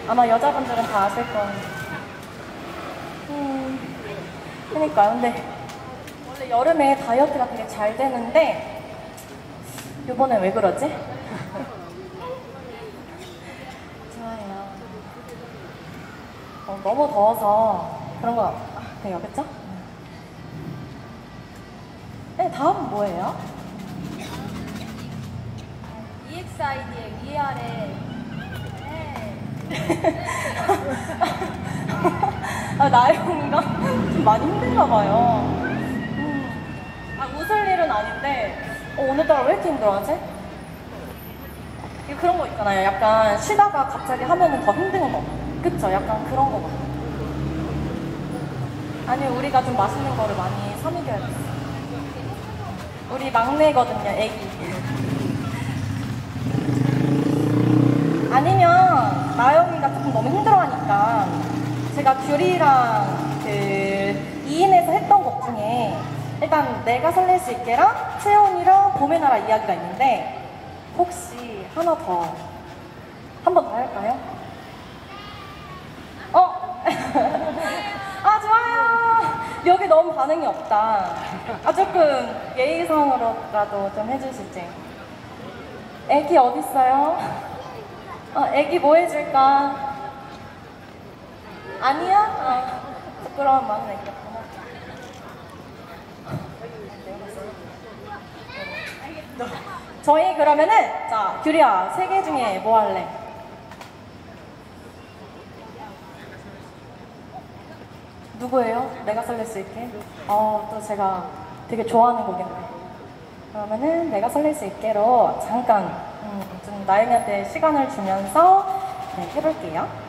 아마 여자분들은 다 아실 거예요. 그러니까요. 근데 원래 여름에 다이어트가 되게 잘 되는데 이번엔 왜 그러지? 좋아요. 너무 더워서 그런 거 같아요. 그쵸? 네, 다음은 뭐예요? EXID의 위아래. 나영이가 좀 많이 힘든가 봐요. 웃을 일은 아닌데 오늘따라 왜 이렇게 힘들어하지? 그런 거 있잖아요. 약간 쉬다가 갑자기 하면은 더 힘든 거. 그쵸? 약간 그런 거 같아요. 아니, 우리가 좀 맛있는 거를 많이 사 먹여야겠어. 우리 막내거든요, 애기. 아니면 나영이가 조금 너무 힘들어하니까 제가 귤이랑 그 2인에서 했던 곡 중에 일단 내가 설렐 수 있게랑 채원이랑 봄의 나라 이야기가 있는데 혹시 하나 더 한 번 더 할까요? 아, 좋아요. 여기 너무 반응이 없다. 조금 예의상으로라도 좀 해주시지. 애기 어딨어요? 애기 뭐 해줄까? 아니야? 부끄러운 마음이 있겠구나. 저희 그러면은 자, 규리야, 세 개 중에 뭐 할래? 누구예요? 내가 설렐 수 있게? 또 제가 되게 좋아하는 곡인데. 그러면은 내가 설렐 수 있게로 잠깐 좀 나영이한테 시간을 주면서 해볼게요.